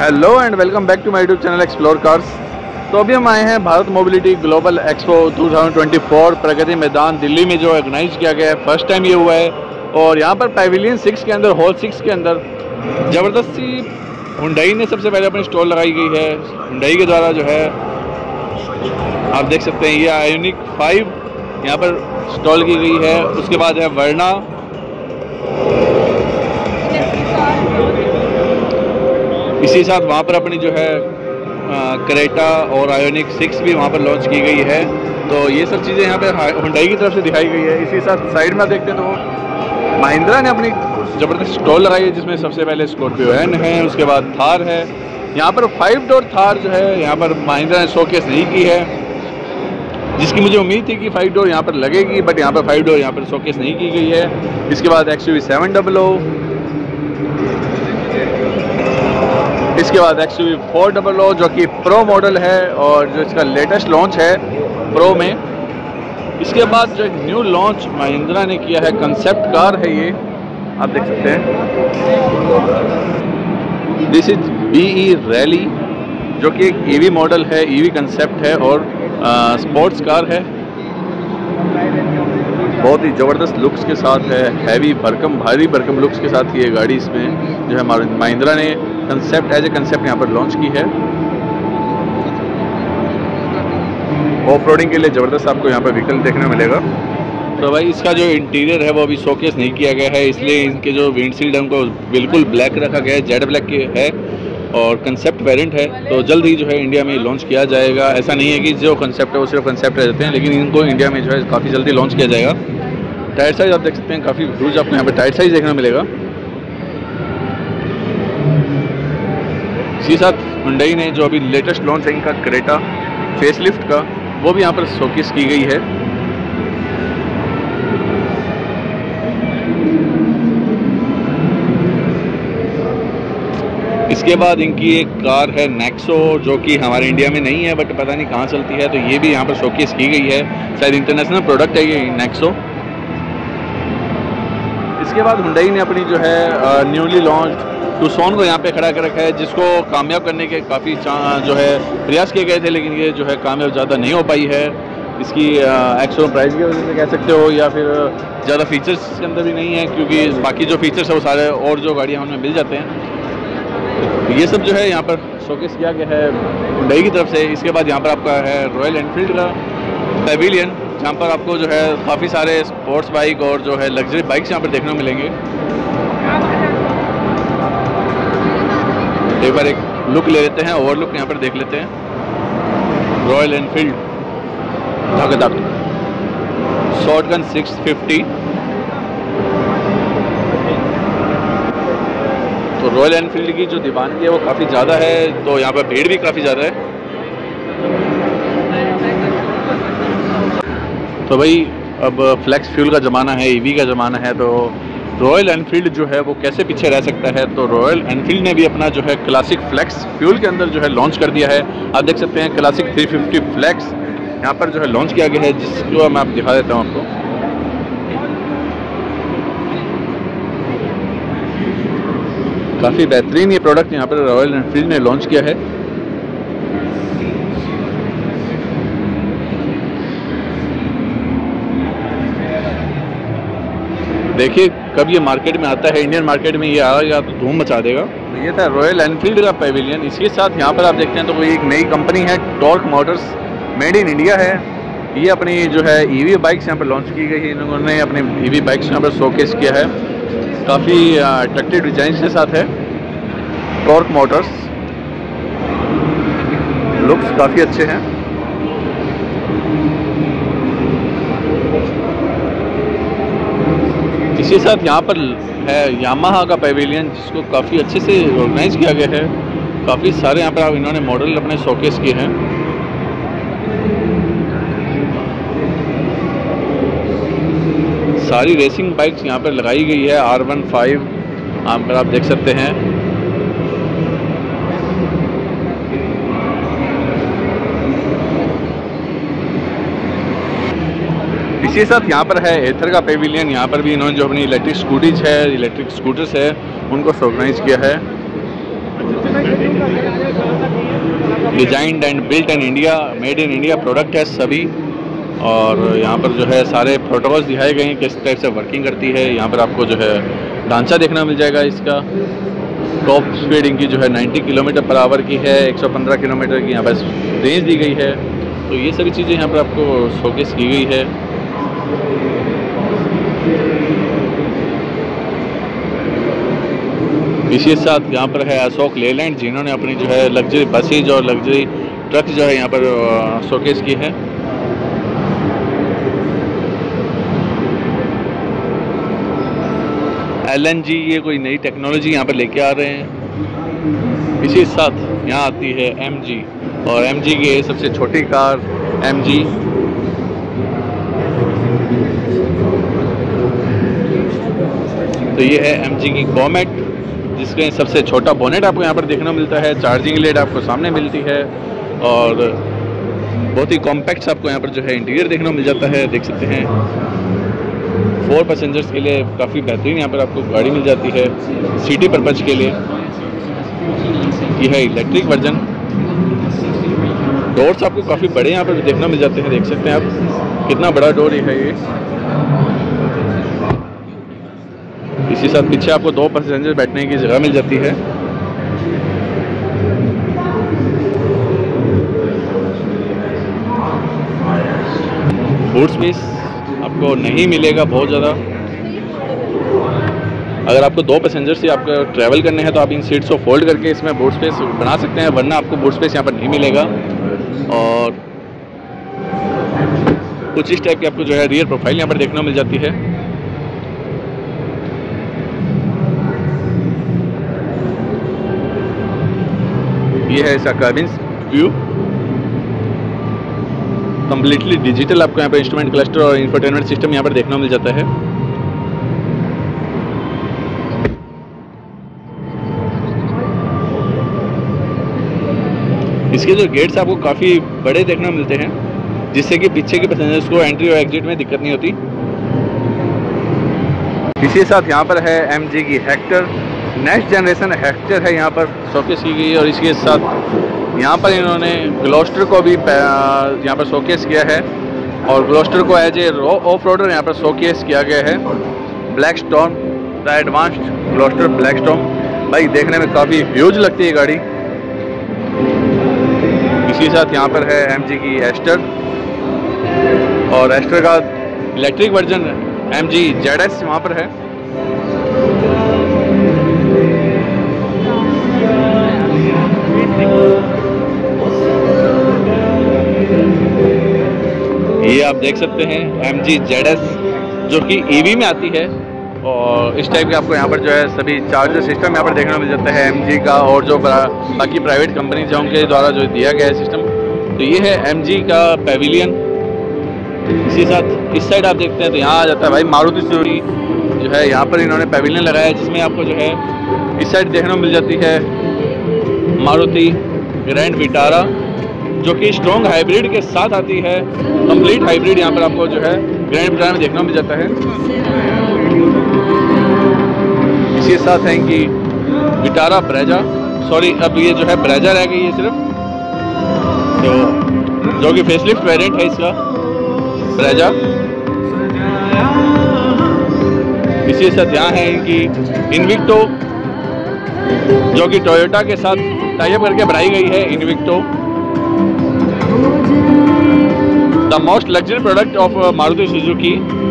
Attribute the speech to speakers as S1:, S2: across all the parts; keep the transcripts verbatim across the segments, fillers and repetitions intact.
S1: Hello and welcome back to my YouTube channel explore cars. तो अभी हम आए हैं भारत मोबिलिटी ग्लोबल एक्सपो दो हज़ार चौबीस प्रगति मैदान दिल्ली में, जो ऑर्गेनाइज किया गया है। फर्स्ट टाइम ये हुआ है और यहाँ पर पैविलियन सिक्स के अंदर, हॉल सिक्स के अंदर ज़बरदस्त सी हुंडई ने सबसे पहले अपनी स्टॉल लगाई गई है। हुंडई के द्वारा जो है आप देख सकते हैं, ये आयोनिक फाइव यहाँ पर स्टॉल की गई है। उसके बाद है वर्ना, इसी साथ वहाँ पर अपनी जो है क्रेटा और आयोनिक सिक्स भी वहाँ पर लॉन्च की गई है। तो ये सब चीज़ें यहाँ पे हुंडई की तरफ से दिखाई गई है। इसी साथ साइड में देखते हैं तो महिंद्रा ने अपनी ज़बरदस्त स्टॉल लगाई है, जिसमें सबसे पहले स्कॉर्पियो एन है, उसके बाद थार है। यहाँ पर फाइव डोर थार जो है यहाँ पर महिंद्रा ने शोकेस नहीं की है, जिसकी मुझे उम्मीद थी कि फाइव डोर यहाँ पर लगेगी, बट यहाँ पर फाइव डोर यहाँ पर शोकेस नहीं की गई है। इसके बाद X U V seven double O, इसके बाद X U V four double O जो कि प्रो मॉडल है और जो इसका लेटेस्ट लॉन्च है प्रो में। इसके बाद जो न्यू लॉन्च महिंद्रा ने किया है, कंसेप्ट कार है, ये आप देख सकते हैं। This is B E rally, जो कि एक ईवी मॉडल है, ईवी कंसेप्ट है और स्पोर्ट्स कार है। बहुत ही ज़बरदस्त लुक्स के साथ है, हैवी भरकम भारी भरकम लुक्स के साथ ये गाड़ी इसमें जो है महिंद्रा ने कंसेप्ट एज ए कंसेप्ट यहाँ पर लॉन्च की है। ऑफ रोडिंग के लिए ज़बरदस्त आपको यहाँ पर व्हीकल देखने को मिलेगा। तो भाई इसका जो इंटीरियर है वो अभी शोकेस नहीं किया गया है, इसलिए इनके जो विंडशील्ड है उनको बिल्कुल ब्लैक रखा गया है, जेड ब्लैक के है और कंसेप्ट वेरिएंट है। तो जल्द ही जो है इंडिया में लॉन्च किया जाएगा। ऐसा नहीं है कि जो कंसेप्ट है वो सिर्फ कंसेप्ट रह जाते हैं, लेकिन इनको इंडिया में जो है काफ़ी जल्दी लॉन्च किया जाएगा। टायर साइज़ आप देख सकते हैं, काफ़ी ह्यूज आपको यहाँ पर टायर साइज़ देखने को मिलेगा। इसी साथ हुंडई ने जो अभी लेटेस्ट लॉन्च है इनका क्रेटा फेसलिफ्ट का, वो भी यहाँ पर शोकेस की गई है। इसके बाद इनकी एक कार है नेक्सो, जो कि हमारे इंडिया में नहीं है, बट पता नहीं कहाँ चलती है, तो ये भी यहाँ पर शोकेस की गई है। शायद इंटरनेशनल प्रोडक्ट है ये नेक्सो। इसके बाद हुंडई ने अपनी जो है न्यूली लॉन्च टूसॉन को यहाँ पे खड़ा कर रखा है, जिसको कामयाब करने के काफ़ी जो है प्रयास किए गए थे, लेकिन ये जो है कामयाब ज़्यादा नहीं हो पाई है। इसकी एक्चुअल प्राइस की वजह से कह सकते हो, या फिर ज़्यादा फीचर्स इसके अंदर भी नहीं है, क्योंकि बाकी जो फीचर्स है वो सारे और जो गाड़ियाँ उनमें मिल जाते हैं। ये सब जो है यहाँ पर शोकेस किया गया है हुंडई की तरफ से। इसके बाद यहाँ पर आपका है रॉयल एनफील्ड का पैविलियन, जहाँ पर आपको जो है काफ़ी सारे स्पोर्ट्स बाइक और जो है लग्जरी बाइक्स यहाँ पर देखने को मिलेंगे। एक बार एक लुक ले लेते हैं, ओवर लुक यहाँ पर देख लेते हैं। रॉयल एनफील्ड धाकदाक शॉटगन सिक्स फिफ्टी। तो रॉयल एनफील्ड की जो दीवानगी है वो काफ़ी ज़्यादा है, तो यहाँ पर भीड़ भी काफ़ी ज़्यादा है। तो भाई अब फ्लैक्स फ्यूल का ज़माना है, ईवी का ज़माना है, तो रॉयल एनफील्ड जो है वो कैसे पीछे रह सकता है। तो रॉयल एनफील्ड ने भी अपना जो है क्लासिक फ्लैक्स फ्यूल के अंदर जो है लॉन्च कर दिया है। आप देख सकते हैं क्लासिक थ्री फिफ्टी फ्लैक्स यहाँ पर जो है लॉन्च किया गया है, जिसको मैं आप दिखा देता हूँ आपको। काफ़ी बेहतरीन ये प्रोडक्ट यहाँ पर रॉयल एनफील्ड ने लॉन्च किया है। देखिए कब ये मार्केट में आता है, इंडियन मार्केट में ये आएगा तो धूम मचा देगा। तो ये था रॉयल एनफील्ड का पैविलियन। इसके साथ यहाँ पर आप देखते हैं तो कोई एक नई कंपनी है, Tork motors, made in India है। ये अपनी जो है ईवी बाइक्स यहाँ पर लॉन्च की गई है। इन्होंने अपने ईवी बाइक्स यहाँ पर शोकेस किया है, काफ़ी अट्रैक्टिव डिजाइन के साथ है। टॉर्क मोटर्स, लुक्स काफ़ी अच्छे हैं। इसी साथ यहाँ पर है यामाहा का पैविलियन, जिसको काफ़ी अच्छे से ऑर्गेनाइज किया गया है। काफ़ी सारे यहाँ पर इन्होंने मॉडल अपने शोकेस किए हैं। सारी रेसिंग बाइक्स यहाँ पर लगाई गई है। आर वन फाइव यहाँ पर आप देख सकते हैं। इसी साथ यहाँ पर है एथर का पेविलियन। यहाँ पर भी इन्होंने जो अपनी इलेक्ट्रिक स्कूटीज है, इलेक्ट्रिक स्कूटर्स है, उनको ऑर्गेनाइज किया है। Designed and built in India, made in India product है सभी। और यहाँ पर जो है सारे प्रोटोकॉल्स दिखाए गए हैं किस टाइप से वर्किंग करती है। यहाँ पर आपको जो है ढांचा देखना मिल जाएगा इसका। टॉप स्पीड इनकी जो है नब्बे किलोमीटर पर आवर की है, एक सौ पंद्रह किलोमीटर की यहाँ पर रेंज दी गई है। तो ये सभी चीज़ें यहाँ पर आपको शोकेस की गई है। इसी साथ यहाँ पर है अशोक लेलैंड, जिन्होंने अपनी जो है लग्जरी बसेज और लग्जरी ट्रक जो है यहाँ पर शोकेस की है। एल एन जी ये कोई नई टेक्नोलॉजी यहाँ पर लेके आ रहे हैं। इसी साथ यहाँ आती है एम जी, और एम जी की सबसे छोटी कार एम जी। तो ये है एम जी की कॉमेट, जिसके सबसे छोटा बोनेट आपको यहाँ पर देखने को मिलता है। चार्जिंग लेड आपको सामने मिलती है और बहुत ही कॉम्पैक्ट आपको यहाँ पर जो है इंटीरियर देखने को मिल जाता है। देख सकते हैं फोर पैसेंजर्स के लिए काफ़ी बेहतरीन यहाँ पर आपको गाड़ी मिल जाती है सिटी पर्पज़ के लिए। ये है इलेक्ट्रिक वर्जन। डोर्स आपको काफ़ी बड़े यहाँ पर देखने मिल जाते हैं। देख सकते हैं आप कितना बड़ा डोर है ये। इसी साथ पीछे आपको दो पैसेंजर बैठने की जगह मिल जाती है। बूट स्पेस आपको नहीं मिलेगा बहुत ज़्यादा। अगर आपको दो पैसेंजर से आपको ट्रैवल करने हैं तो आप इन सीट्स को फोल्ड करके इसमें बूट स्पेस बना सकते हैं, वरना आपको बूट स्पेस यहाँ पर नहीं मिलेगा। और कुछ इस टाइप की आपको जो है रियर प्रोफाइल यहाँ पर देखने को मिल जाती है। ये है इसका कैबिन व्यू। कंप्लीटली डिजिटल आपको यहाँ पर इंस्ट्रूमेंट क्लस्टर और इंफोटेनमेंट सिस्टम यहाँ पर देखने को मिल जाता है। इसके जो गेट्स आपको काफ़ी बड़े देखने को मिलते हैं, जिससे कि पीछे के पैसेंजर्स को एंट्री और एग्जिट में दिक्कत नहीं होती। इसी साथ यहाँ पर है एम जी की हेक्टर, नेक्स्ट जनरेशन हेक्टर है यहाँ पर शोकेस की गई है। और इसके साथ यहाँ पर इन्होंने ग्लोस्टर को भी यहाँ पर शोकेस किया है, और ग्लोस्टर को एज ए ऑफ रोडर यहाँ पर शोकेस किया गया है। Black storm, the advanced Gloster black storm, भाई देखने में काफ़ी ह्यूज लगती है गाड़ी। इसी साथ यहाँ पर है एम जी की एस्टर, और एस्टर का electric version M G Z S वहाँ पर है। ये आप देख सकते हैं एम जी जेड एस, जो कि ईवी में आती है। और इस टाइप के आपको यहाँ पर जो है सभी चार्जर सिस्टम यहाँ पर देखने को मिल जाता है एम जी का, और जो बाकी प्राइवेट कंपनीज हैं उनके द्वारा जो दिया गया है सिस्टम। तो ये है एम जी का पेविलियन। इसी साथ इस साइड आप देखते हैं तो यहाँ आ जाता है भाई मारुति सुजुकी जो है, यहाँ पर इन्होंने पेविलियन लगाया है, जिसमें आपको जो है इस साइड देखने को मिल जाती है मारुति ग्रैंड विटारा, जो कि स्ट्रॉन्ग हाइब्रिड के साथ आती है। कंप्लीट हाइब्रिड यहाँ पर आपको जो है ग्रैंड विटारा में देखने को मिल जाता है। इसी साथ है कि विटारा ब्रेजा, सॉरी अब ये जो है ब्रेजा रह गई है सिर्फ, तो जो कि फेसलिफ्ट वेरिएंट है इसका ब्रेजा। इसी साथ यहाँ है इनकी इन्विक्टो, जो कि टोयोटा के साथ टाइप करके बनाई गई है। Invicto the most luxury product of Maruti Suzuki.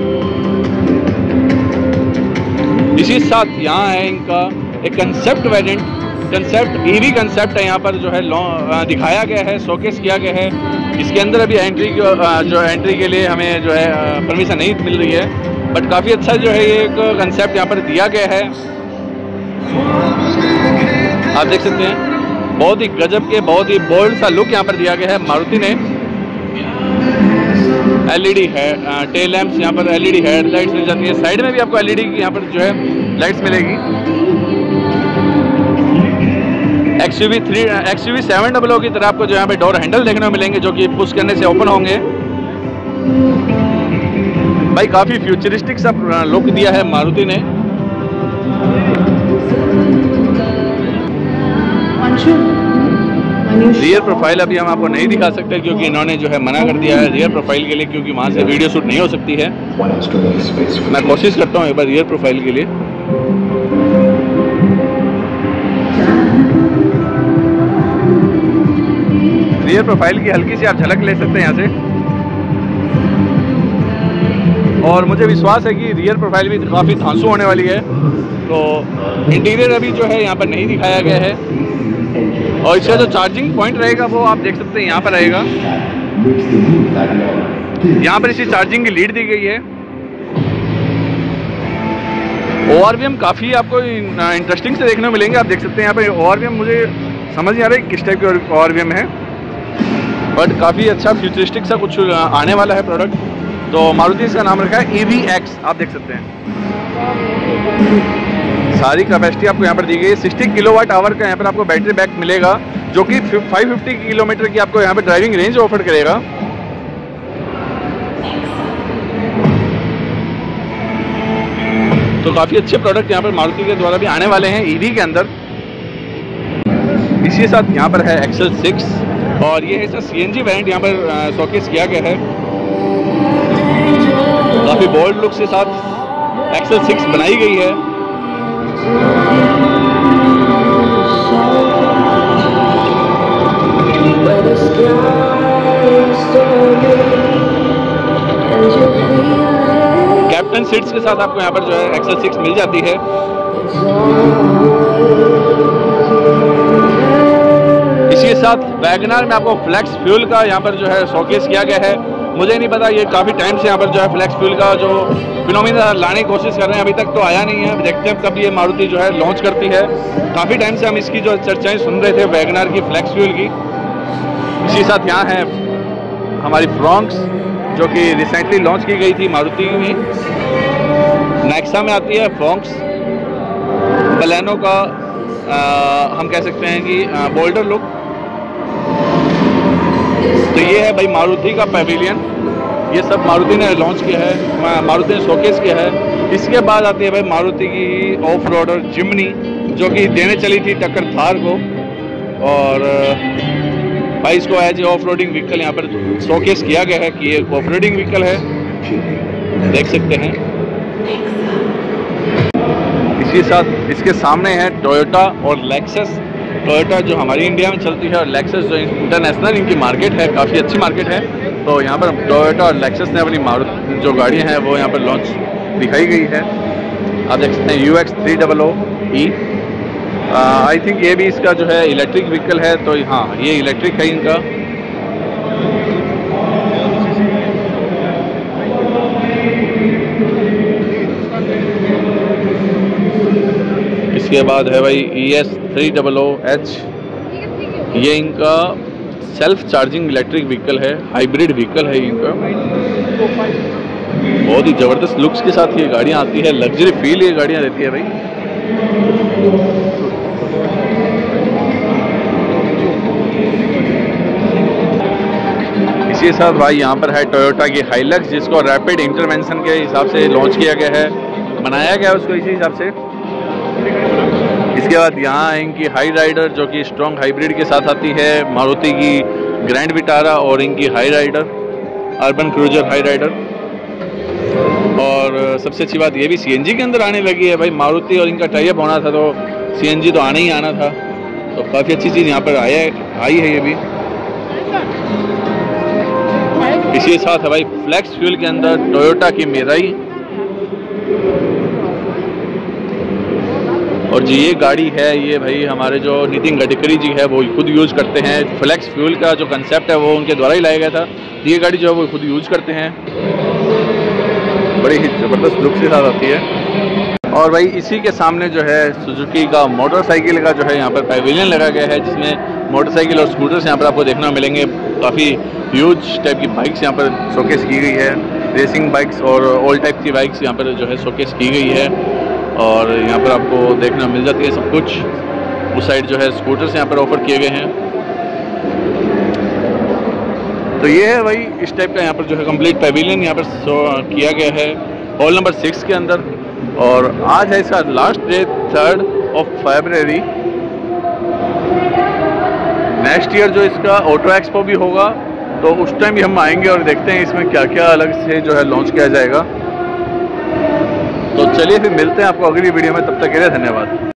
S1: इसी साथ यहाँ है इनका एक concept variant, concept EV concept है यहाँ पर जो है दिखाया गया है, शोकेस किया गया है। इसके अंदर अभी एंट्री जो एंट्री के लिए हमें जो है परमिशन नहीं मिल रही है, बट काफ़ी अच्छा जो है ये एक कंसेप्ट यहाँ पर दिया गया है। आप देख सकते हैं बहुत ही गजब के, बहुत ही बोल्ड सा लुक यहाँ पर दिया गया है मारुति ने। एलईडी है टेल लैंप्स, यहाँ पर एलईडी हेडलाइट्स मिल जाती है। साइड में भी आपको एलईडी की यहाँ पर जो है लाइट्स मिलेगी। XUV three XUV seven double O की तरह आपको जो यहाँ पे डोर हैंडल देखने को मिलेंगे, जो कि पुश करने से ओपन होंगे। भाई काफ़ी फ्यूचरिस्टिक सा लुक दिया है मारुति ने।
S2: One, two.
S1: रियर प्रोफाइल अभी हम आपको नहीं दिखा सकते क्योंकि इन्होंने जो है मना कर दिया है रियर प्रोफाइल के लिए, क्योंकि वहाँ से वीडियो शूट नहीं हो सकती है। मैं कोशिश करता हूँ एक बार रियर प्रोफाइल के लिए। रियर प्रोफाइल की हल्की सी आप झलक ले सकते हैं यहाँ से, और मुझे विश्वास है कि रियर प्रोफाइल भी काफ़ी धांसू होने वाली है। तो इंटीरियर अभी जो है यहाँ पर नहीं दिखाया गया है, और इसका जो चार्जिंग पॉइंट रहेगा वो आप देख सकते हैं यहाँ पर रहेगा। यहाँ पर इसी चार्जिंग की लीड दी गई है। ओ आर वी एम काफ़ी आपको इंटरेस्टिंग से देखने को मिलेंगे। आप देख सकते हैं यहाँ पर ओ आर वी एम मुझे समझ नहीं आ रहा है किस टाइप के ओ आर वी एम है, बट काफ़ी अच्छा फ्यूचरिस्टिक सा कुछ आने वाला है प्रोडक्ट। तो मारुति इसका नाम रखा है ई वी एक्स, आप देख सकते हैं। सारी कैपेसिटी आपको यहाँ पर दी गई है। साठ किलोवाट आवर का यहाँ पर आपको बैटरी बैक मिलेगा, जो कि पाँच सौ पचास किलोमीटर की आपको यहाँ पर ड्राइविंग रेंज ऑफर करेगा। तो काफ़ी अच्छे प्रोडक्ट यहाँ पर मारुति के द्वारा भी आने वाले हैं ईवी के अंदर। इसी साथ यहाँ पर है एक्सेल सिक्स, और ये है इसका सी एन जी वेरिएंट यहाँ पर शोकेस किया गया है। काफ़ी बोल्ड लुक के साथ एक्सेल सिक्स बनाई गई है। कैप्टन सीट्स के साथ आपको यहाँ पर जो है एक्सेल सिक्स मिल जाती है। इसी के साथ वैगनआर में आपको फ्लेक्स फ्यूल का यहाँ पर जो है शोकेस किया गया है। मुझे नहीं पता, ये काफ़ी टाइम से यहाँ पर जो है फ्लेक्स फ्यूल का जो फिनोमिना लाने की कोशिश कर रहे हैं, अभी तक तो आया नहीं है। देखते हैं कब ये मारुति जो है लॉन्च करती है। काफ़ी टाइम से हम इसकी जो चर्चाएं सुन रहे थे वैगनआर की फ्लेक्स फ्यूल की। इसी साथ यहाँ है हमारी फ्रॉन्क्स, जो कि रिसेंटली लॉन्च की गई थी मारुति में। नेक्सा में आती है फ्रॉन्क्स। बलेनो का आ, हम कह सकते हैं कि बोल्डर लुक। तो ये है भाई मारुति का पैविलियन, ये सब मारुति ने लॉन्च किया है, मारुति ने शोकेस किया है। इसके बाद आती है भाई मारुति की ऑफ रोडर जिम्नी, जो कि देने चली थी टक्कर थार को, और भाई इसको as a off roading vehicle यहाँ पर शोकेस किया गया है कि ये ऑफ रोडिंग व्हीकल है, देख सकते हैं। इसी साथ इसके सामने है टोयोटा और लेक्सस। टोयोटा जो हमारी इंडिया में चलती है और लेक्सस जो इंटरनेशनल इनकी मार्केट है, काफ़ी अच्छी मार्केट है। तो यहाँ पर टोयोटा और लेक्सस ने अपनी मारुति जो गाड़ियाँ हैं वो यहाँ पर लॉन्च दिखाई गई है। आप देख सकते हैं U X three double O E. I think ये भी इसका जो है इलेक्ट्रिक व्हीकल है। तो हाँ, ये इलेक्ट्रिक है इनका। इसके बाद है भाई E S three double O H. ये इनका सेल्फ चार्जिंग इलेक्ट्रिक व्हीकल है, हाइब्रिड व्हीकल है इनका। बहुत ही ज़बरदस्त लुक्स के साथ ये गाड़ियाँ आती है, लग्जरी फील ये गाड़ियाँ देती है भाई। इसी के साथ भाई यहाँ पर है टोयोटा की हाइलक्स, जिसको रैपिड इंटरवेंशन के हिसाब से लॉन्च किया गया है, बनाया गया है उसको इसी हिसाब से। इसके बाद यहाँ है इनकी हाई राइडर, जो कि स्ट्रॉन्ग हाइब्रिड के साथ आती है, मारुति की ग्रैंड विटारा और इनकी Hyryder, Urban Cruiser Hyryder. और सबसे अच्छी बात ये भी सी एन जी के अंदर आने लगी है भाई। मारुति और इनका टाई अप होना था, तो सी एन जी तो आना ही आना था। तो काफ़ी अच्छी चीज़ यहाँ पर आया है आई है ये भी। इसी के साथ है भाई फ्लेक्स फ्यूल के अंदर टोयोटा की मिराई। और जी ये गाड़ी है, ये भाई हमारे जो नितिन गडकरी जी है वो खुद यूज़ करते हैं। फ्लेक्स फ्यूल का जो कंसेप्ट है वो उनके द्वारा ही लाया गया था। ये गाड़ी जो है वो खुद यूज़ करते हैं, बड़ी ही ज़बरदस्त लुक के साथ आती है। और भाई इसी के सामने जो है सुजुकी का मोटरसाइकिल का जो है यहाँ पर पैविलियन लगा गया है, जिसमें मोटरसाइकिल और स्कूटर्स यहाँ पर आपको देखने को मिलेंगे। काफ़ी ह्यूज टाइप की बाइक्स यहाँ पर शोकेस की गई है, रेसिंग बाइक्स और ऑल टाइप की बाइक्स यहाँ पर जो है शोकेस की गई है। और यहाँ पर आपको देखना मिल जाती है सब कुछ। उस साइड जो है स्कूटर्स यहाँ पर ऑफर किए गए हैं। तो ये है भाई इस टाइप का यहाँ पर जो है कंप्लीट पैविलियन यहाँ पर किया गया है हॉल नंबर सिक्स के अंदर। और आज है इसका last day, third of February. Next year जो इसका ऑटो एक्सपो भी होगा तो उस टाइम भी हम आएंगे और देखते हैं इसमें क्या क्या अलग से जो है लॉन्च किया जाएगा। तो चलिए फिर मिलते हैं आपको अगली वीडियो में, तब तक के लिए धन्यवाद।